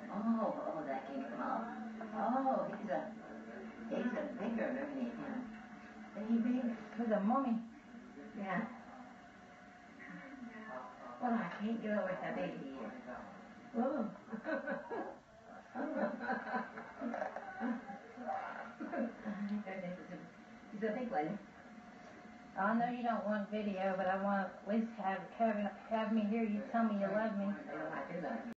Oh, that came from off. Oh, he's a bigger, isn't he? Yeah. Is he big? He's a mummy. Yeah. Well, I can't get over how big he is. Oh. He's a big one. I know you don't want video, but I want to at least have me hear you tell me you love me. I do love you.